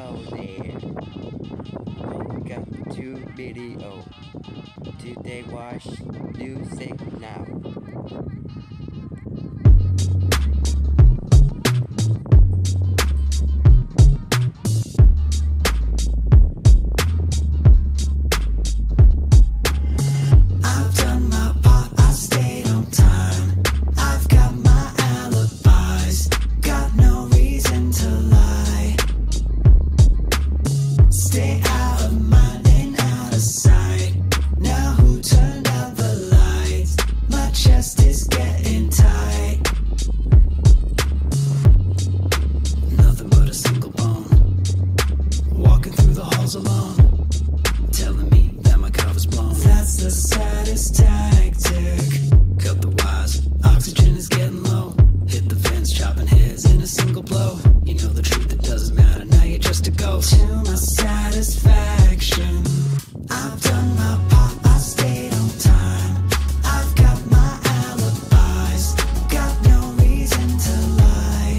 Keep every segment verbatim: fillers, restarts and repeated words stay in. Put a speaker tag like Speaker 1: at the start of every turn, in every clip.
Speaker 1: Hello there. Welcome to video. Today watch music now.
Speaker 2: Stay out of mind and out of sight. Now who turned out the lights? My chest is getting tight. Nothing but a single bone. Walking through the halls alone, telling me that my cover's blown. That's the saddest tactic. Cut the wires, oxygen is getting low. Hit the fence, chopping heads in a single blow. You know the truth, it doesn't matter, now you're just a ghost. To my satisfaction, I've done my part, I stayed on time. I've got my alibis, got no reason to lie.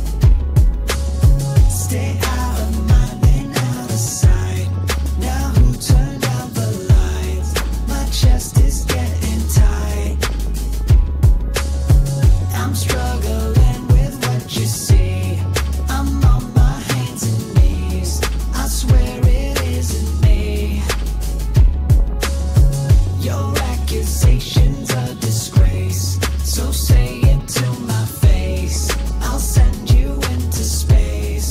Speaker 2: Stay out of mind and out of sight. Now who turned out the lights? My chest is getting tight. I'm struggling with what you see. I'm on my hands and knees. I swear it isn't me. Your accusation's a disgrace, so say it to my face. I'll send you into space.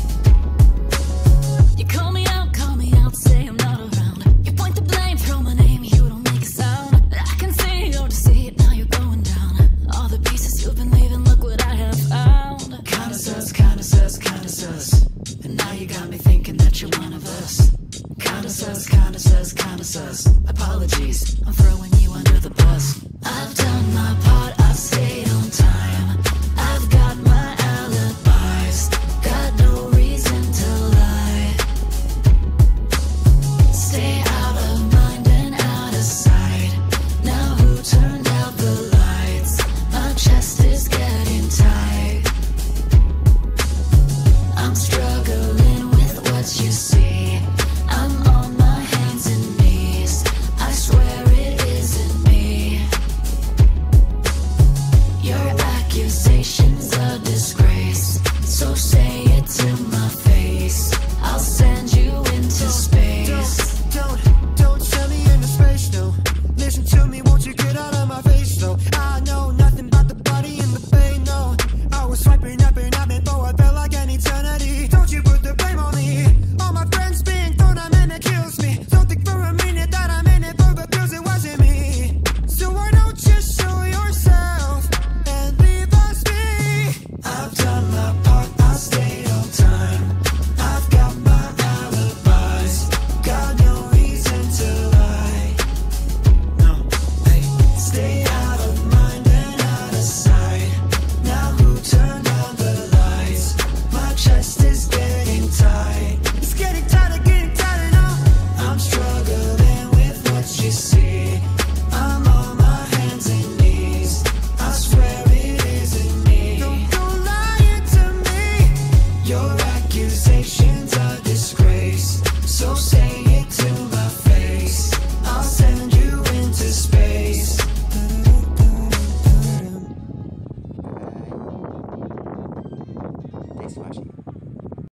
Speaker 3: You call me out, call me out, say I'm not around. You point the blame, throw my name, you don't make a sound. I can see your deceit, now you're going down. All the pieces you've been leaving, look what I have found.
Speaker 2: Kinda sus, kinda sus, kinda sus. And now you got me thinking that you're one of us. Kinda sus, kinda sus, kinda sus. Apologies, I'm throwing you under the bus. I've done my part, I've stayed on time. I've got my alibis, got no reason to lie. Stay out of mind and out of sight. Now who turned out the lights? My chest is getting tight. I'm struggling with what you see. I'm on my hands and knees. I swear it isn't me. Your accusation's a disgrace, so say it to my face. I'll send you into space.
Speaker 4: Don't, don't, don't send me into space, no. Listen to me, won't you get out of my face, though? I know nothing about the body in the pain, no. I was swiping up and up and oh, I felt like an eternity. Don't you put the blame on me. All my friends being thrown, I'm in, it kills me. Don't think for a minute that I'm in it for the bills, it wasn't me. So why don't you show yourself and leave us be?
Speaker 2: I've done my part, I stayed on time. I've got my alibis, got no reason to lie.
Speaker 4: No.
Speaker 2: Hey, stay out of mind and out of sight. Now who turned on the lights? My chest is getting tight.
Speaker 4: It's getting tighter, getting tighter now.
Speaker 2: I'm struggling with what you see. I'm on my hands and knees. I swear it isn't me.
Speaker 4: Don't, don't lie to me.
Speaker 2: Your accusation